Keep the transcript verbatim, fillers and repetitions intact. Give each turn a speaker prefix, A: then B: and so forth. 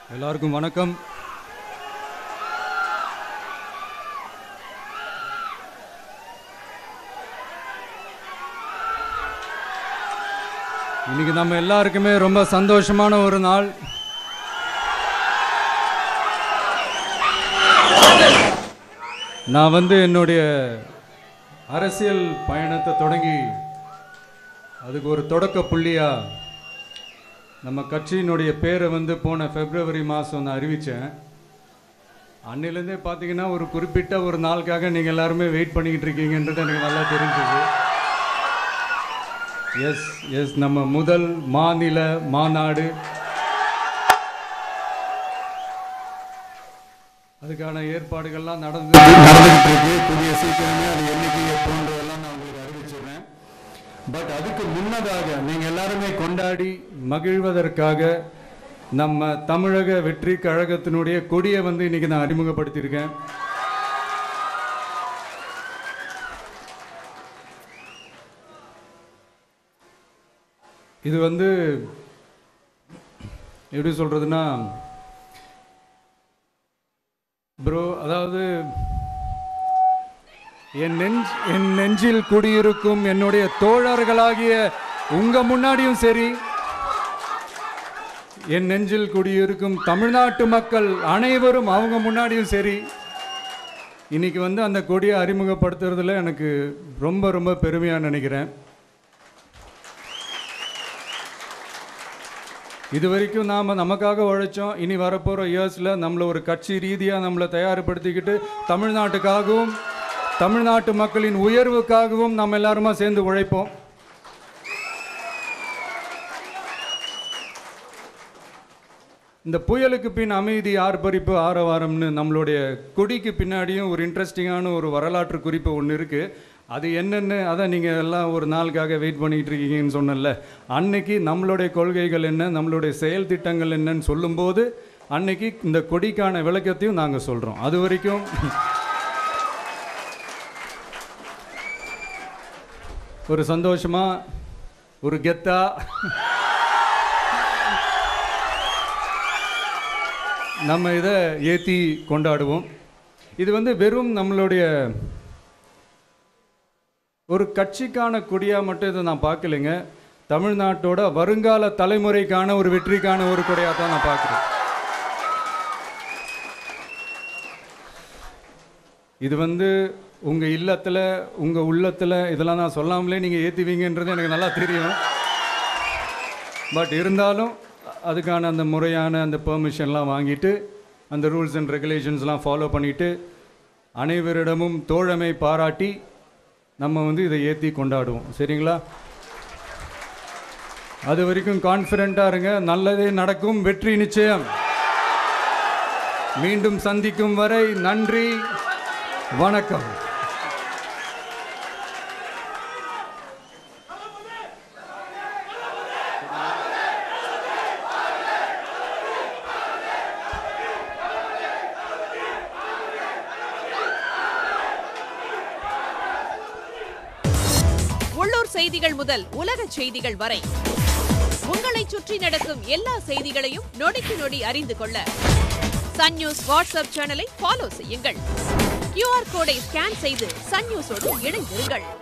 A: எல்லாருக்கும் வணக்கம். இன்னைக்கு நம்ம எல்லாருக்குமே ரொம்ப சந்தோஷமான ஒரு நாள். நான் வந்து என்னுடைய அரசியல் பயணத்தை தொடங்கி அதுக்கு ஒரு தொடக்க புள்ளியா நம்ம கட்சியினுடைய பேரை வந்து போன பிப்ரவரி மாதம் நான் அறிவித்தேன். அன்னிலேருந்தே பார்த்தீங்கன்னா ஒரு குறிப்பிட்ட ஒரு நாளுக்காக நீங்கள் எல்லாருமே வெயிட் பண்ணிக்கிட்டு இருக்கீங்கன்றது எனக்கு நல்லா தெரிஞ்சது. எஸ் எஸ் நம்ம முதல் மாநில மாநாடு, அதுக்கான ஏற்பாடுகள்லாம் நடந்து நடந்துகிட்டு இருக்கு. புதிய சீக்கிரமே அது என்னைக்கு எப்போன்றதெல்லாம் நான் உங்களுக்கு அறிவிச்சிடுறேன். பட் அதுக்கு முன்னதாக நீங்கள் எல்லாருமே கொண்டாடி மகிழ்வதற்காக நம்ம தமிழக வெற்றி கழகத்தினுடைய கொடியை வந்து இன்னைக்கு நான் அறிமுகப்படுத்தியிருக்கேன். இது வந்து எப்படி சொல்றதுன்னா ப்ரோ, அதாவது என் நெஞ்ச் என் நெஞ்சில் குடியிருக்கும் என்னுடைய தோழர்களாகிய உங்க முன்னாடியும் சரி, என் நெஞ்சில் குடியிருக்கும் தமிழ்நாட்டு மக்கள் அனைவரும் அவங்க முன்னாடியும் சரி, இன்னைக்கு வந்து அந்த கொடியை அறிமுகப்படுத்துறதுல எனக்கு ரொம்ப ரொம்ப பெருமையாக நினைக்கிறேன். இது வரைக்கும் நாம் நமக்காக உழைச்சோம். இனி வரப்போகிற இயர்ஸில் நம்மளை ஒரு கட்சி ரீதியாக நம்மளை தயார்படுத்திக்கிட்டு தமிழ்நாட்டுக்காகவும் தமிழ்நாட்டு மக்களின் உயர்வுக்காகவும் நம்ம எல்லாருமா சேர்ந்து உழைப்போம். இந்த புயலுக்கு பின் அமைதி, ஆர்ப்பரிப்பு, ஆரவாரம்னு நம்மளுடைய கொடிக்கு பின்னாடியும் ஒரு இன்ட்ரெஸ்டிங்கான ஒரு வரலாற்று குறிப்பு ஒன்று இருக்குது. அது என்னென்னு அதை நீங்கள் எல்லாம் ஒரு நாளுக்காக வெயிட் பண்ணிகிட்டு இருக்கீங்கன்னு சொன்னல, அன்னைக்கு நம்மளுடைய கொள்கைகள் என்ன, நம்மளுடைய செயல் திட்டங்கள் என்னன்னு சொல்லும்போது அன்னைக்கு இந்த கொடிக்கான விளக்கத்தையும் நாங்கள் சொல்கிறோம். அது வரைக்கும் ஒரு சந்தோஷமாக ஒரு கெத்தா நம்ம இதை ஏற்றி கொண்டாடுவோம். இது வந்து வெறும் நம்மளுடைய ஒரு கட்சிக்கான கொடியாக மட்டும் இதை நான் பார்க்கலைங்க. தமிழ்நாட்டோட வருங்கால தலைமுறைக்கான ஒரு வெற்றிக்கான ஒரு கொடியாக தான் நான் பார்க்குறேன். இது வந்து உங்கள் இல்லத்தில் உங்கள் உள்ளத்தில் இதெல்லாம் நான் சொல்லாமலே நீங்கள் ஏற்றுவீங்கன்றது எனக்கு நல்லா தெரியும். பட் இருந்தாலும் அதுக்கான அந்த முறையான அந்த பெர்மிஷன்லாம் வாங்கிட்டு அந்த ரூல்ஸ் அண்ட் ரெகுலேஷன்ஸ்லாம் ஃபாலோ பண்ணிவிட்டு அனைவரிடமும் தோழமை பாராட்டி நம்ம வந்து இதை ஏற்றி கொண்டாடுவோம். சரிங்களா? அது வரைக்கும் கான்ஃபிடென்ட்டாக இருங்க. நல்லதே நடக்கும். வெற்றி நிச்சயம். மீண்டும் சந்திக்கும் வரை நன்றி, வணக்கம்.
B: உள்ளூர் செய்திகள் முதல் உலக செய்திகள் வரை உங்களை சுற்றி நடக்கும் எல்லா செய்திகளையும் நொடிக்கு நொடி அறிந்து கொள்ள சன் நியூஸ் வாட்ஸ்அப் சேனலை ஃபாலோ செய்யுங்கள். கியூஆர் கோடை ஸ்கேன் செய்து சன் நியூஸோடு இணைந்திருங்கள்.